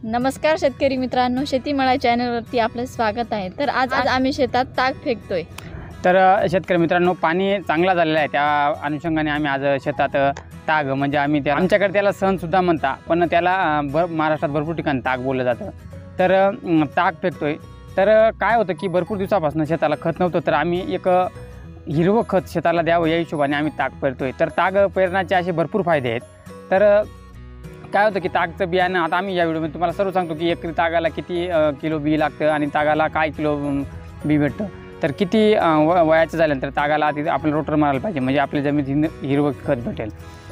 नमस्कार शेतकरी मित्रांनो, शेतीमळा चॅनलवरती आपलं स्वागत आहे। तर आज आम्ही शेतात ताक फेकतोय। तर शेतकरी मित्रांनो, पाणी चांगला झालेला आहे, त्या अनुषंगाने आम्ही आज शेतात ताग म्हणजे आम्ही त्या आमच्याकडे त्याला सणसुद्धा म्हणता, पण त्याला महाराष्ट्रात भरपूर ठिकाणी ताक बोललं जातं। तर ताक फेकतोय। तर काय होतं की भरपूर दिवसापासून शेताला खत नव्हतं, तर आम्ही एक हिरवं खत शेताला द्यावं या हिशोबाने आम्ही ताक पेरतोय। तर ताक पेरण्याचे असे भरपूर फायदे आहेत। तर काय होतं की ताकचं बियाणं आता आम्ही या व्हिडिओमध्ये तुम्हाला सर्व सांगतो की एकरी तागाला किती किलो बी लागतं आणि तागाला काय किलो बी भेटतं। तर किती वयाचं झाल्यानंतर तागाला आधी आपलं रोटर मारायला पाहिजे, म्हणजे आपल्या जमिनीत हिरवं खत भेटेल।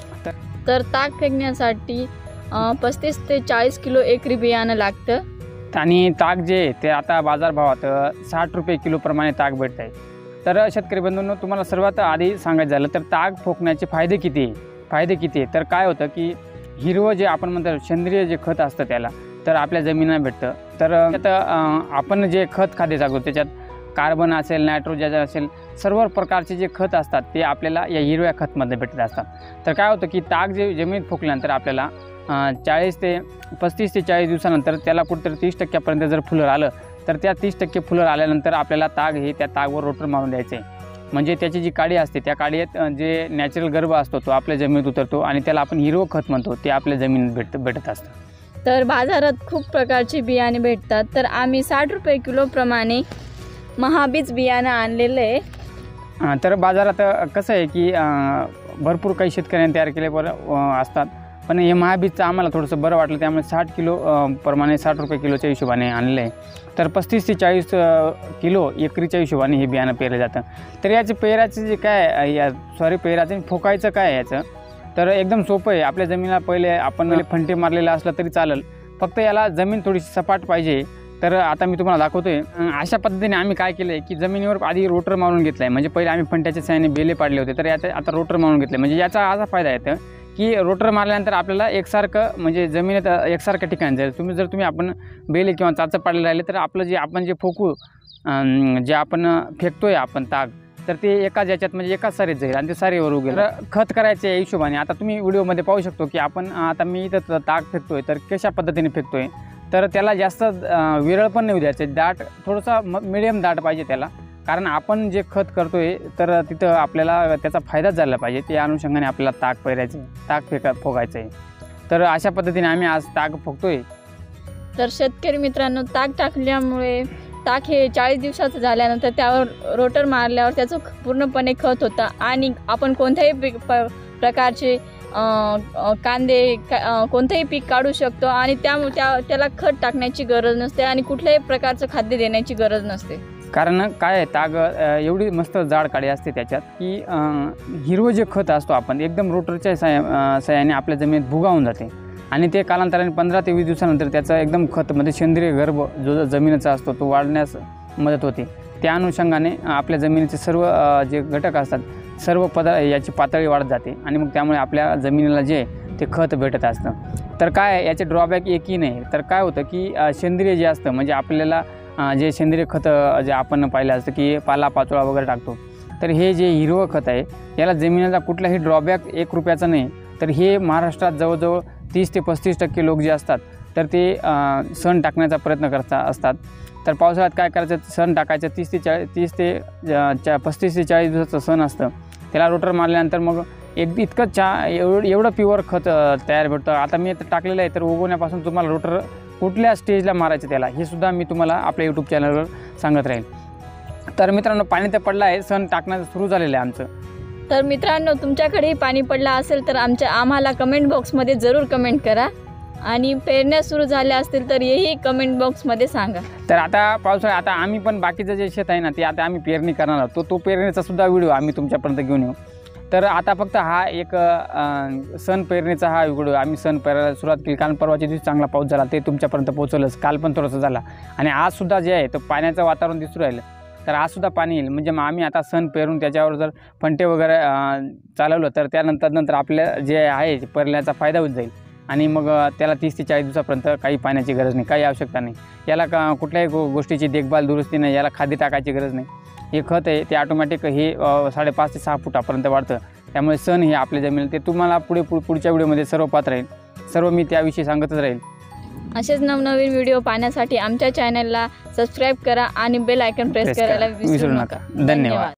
तर ताक फेकण्यासाठी 35 ते 40 किलो एकरी बियाणं लागतं आणि ताक जे ते आता बाजारभावात 60 रुपये किलोप्रमाणे ताक भेटत आहे। तर शेतकरी बंधूंनो, तुम्हाला सर्वात आधी सांगायचं झालं तर ताक फोकण्याचे फायदे किती आहे तर काय होतं की हिरवं जे आपण म्हणतो सेंद्रिय जे खत असतं त्याला तर आपल्या जमिनीला भेटतं। तर त्यात आपण जे खत खाते टाकतो त्याच्यात कार्बन असेल, नायट्रोजन असेल, सर्व प्रकारचे जे खत असतात ते आपल्याला या हिरव्या खतमध्ये भेटत असतात। तर काय होतं की ताक जे जमिनीत फोकल्यानंतर आपल्याला 35 ते 40 दिवसानंतर त्याला कुठेतरी 30% जर फुलं आलं तर त्या 30% फुलं आल्यानंतर आपल्याला ताग हे त्या तागवर रोटर मारून द्यायचं आहे। म्हणजे त्याची जी काडी असते त्या काडीत जे नॅचरल गर्भ असतो तो आपल्या जमिनीत उतरतो आणि त्याला आपण हिरवं खत म्हणतो, ते आपल्या जमिनीत भेटत असतं। तर बाजारात खूप प्रकारची बियाणे भेटतात, तर आम्ही 60 रुपये किलोप्रमाणे महाबीज बियाणं आणलेलं आहे। तर बाजारात कसं आहे की भरपूर काही शेतकऱ्यांनी तयार केले असतात, पण हे महाबीजचं आम्हाला थोडंसं बरं वाटलं, त्यामुळे 60 किलो प्रमाणे 60 रुपये किलोच्या हिशोबाने आणलं आहे। तर 35 ते 40 किलो एकरीच्या हिशोबाने हे बियाणं पेरलं जातं। तर याचे पेराचं जे काय पेराचं फोकायचं काय आहे याचं, तर एकदम सोपं आहे। आपल्या जमिनीला पहिले फंटे मारलेला असला तरी चालेल, फक्त याला जमीन थोडीशी सपाट पाहिजे। तर आता मी तुम्हाला दाखवतोय अशा पद्धतीने आम्ही काय केलं आहे की जमिनीवर आधी रोटर मारून घेतला आहे। म्हणजे पहिले आम्ही फंट्याच्या साहाय्याने बेले पाडले होते, तर याचा आता रोटर मारून घेतले। म्हणजे याचा असा फायदा येतो की रोटर मारल्यानंतर आपल्याला एकसारखं म्हणजे जमिनीत एकसारख्या ठिकाणी जाईल। जर तुम्ही आपण बेले किंवा चाचं पाडले राहिले तर आपलं जे आपण जे फोकू जे आपण फेकतोय आपण ताग, तर ते एकाच याच्यात म्हणजे एकाच सारीत जाईल आणि ते सारीवर उगेल। तर खत करायच्या हिशोबाने आता तुम्ही व्हिडिओमध्ये पाहू शकतो की आपण आता मी इथं ताग फेकतोय तर कशा पद्धतीने फेकतोय। तर त्याला जास्त विरळ पण नाही द्यायचं, दाट थोडंसा मिडियम दाट पाहिजे त्याला, कारण आपण जे खत करतोय तर तिथं आपल्याला त्याचा फायदाच झाला पाहिजे। त्या अनुषंगाने आपल्याला ताक पेरायचं, फोकायचं आहे। तर अशा पद्धतीने आम्ही आज ताक फोकतोय। तर शेतकरी मित्रांनो, ताक टाकल्यामुळे ताक हे 40 दिवसाचं झाल्यानंतर त्यावर रोटर मारल्यावर त्याचं पूर्णपणे खत होतं आणि आपण कोणत्याही प्रकारचे कांदे कोणतेही पीक काढू शकतो आणि त्याला खत टाकण्याची गरज नसते आणि कुठल्याही प्रकारचं खाद्य देण्याची गरज नसते। कारण काय आहे, ताग एवढी मस्त जाड काडी असते त्याच्यात की हिरवं जे खत असतो आपण एकदम रोटरच्या साहाय्याने आपल्या जमिनीत भुगावून जाते आणि ते कालांतराने 15 ते 20 दिवसानंतर त्याचा एकदम खत म्हणजे सेंद्रिय गर्भ जो जमिनीचा असतो तो वाढण्यास मदत होते। त्या अनुषंगाने आपल्या जमिनीचे सर्व जे घटक असतात सर्व याची पातळी वाढत जाते आणि मग त्यामुळे आपल्या जमिनीला जे ते खत भेटत असतं। तर काय याचे ड्रॉबॅक एकही नाही। तर काय होतं की सेंद्रिय जे असतं म्हणजे आपल्याला जे सेंद्रिय खत जे आपण पाहिलं असतं की पालापाचोळा वगैरे टाकतो, तर हे जे हिरवं खत आहे याला जमिनीचा कुठलाही ड्रॉबॅक 1 रुपयाचा नाही। तर हे महाराष्ट्रात जवळजवळ 30 ते 35% लोक जे असतात तर ते सण टाकण्याचा प्रयत्न असतात। तर पावसाळ्यात काय करायचं, सण टाकायचं 35 ते 40 दिवसाचं सण असतं, त्याला रोटर मारल्यानंतर मग इतकं एवढं प्युअर खत तयार भेटतं। आता मी आता टाकलेलं आहे, तर उगवण्यापासून तुम्हाला रोटर कुठल्या स्टेजला मारायचं त्याला हे सुद्धा मी तुम्हाला आपल्या यूट्यूब चॅनलवर सांगत राहील। तर मित्रांनो, पाणी तर पडलं आहे, सण टाकण्याचं सुरू झालेलं आहे आमचं। तर मित्रांनो, तुमच्याकडेही पाणी पडलं असेल तर आम्हाला कमेंट बॉक्समध्ये जरूर कमेंट करा आणि पेरण्या सुरू झाल्या असतील तर हेही कमेंट बॉक्समध्ये सांगा। तर आता पावसाळ्यात आता आम्ही पण बाकीचं जे शेत आहे ना ते आता आम्ही पेरणी करणार आहोत, तो पेरणीचा सुद्धा व्हिडिओ आम्ही तुमच्यापर्यंत घेऊन येऊ। तर आता फक्त हा एक सण पेरणीचा हा व्हिडिओ आम्ही सण पेरायला सुरुवात केली, कारण परवाच्या दिवशी चांगला पाऊस झाला ते तुमच्यापर्यंत पोहोचवलंच, काल पण थोडंसं झाला आणि आजसुद्धा जे आहे तो पाण्याचं वातावरण दिसू राहिलं, तर आजसुद्धा पाणी येईल। म्हणजे मग आम्ही आता सण पेरून त्याच्यावर जर फंटे वगैरे चालवलं तर त्यानंतर आपल्या जे आहे पेरण्याचा फायदा होत जाईल आणि मग त्याला 30 ते 40 दिवसापर्यंत काही पाण्याची गरज नाही, काही आवश्यकता नाही, याला कुठल्याही गोष्टीची देखभाल दुरुस्ती नाही, याला खाद्य टाकायची गरज नाही। हे खत आहे ते ऑटोमॅटिक हे 5.5 ते 6 फुटापर्यंत वाढतं। त्यामुळे सण हे आपल्या जमिनीला ते तुम्हाला पुढच्या व्हिडिओमध्ये सर्व पाहत राहील, सर्व मी त्याविषयी सांगतच राहील। असेच नवनवीन व्हिडिओ पाहण्यासाठी आमच्या चॅनलला सबस्क्राईब करा आणि बेल आयकॉन प्रेस करायला विसरू नका. धन्यवाद.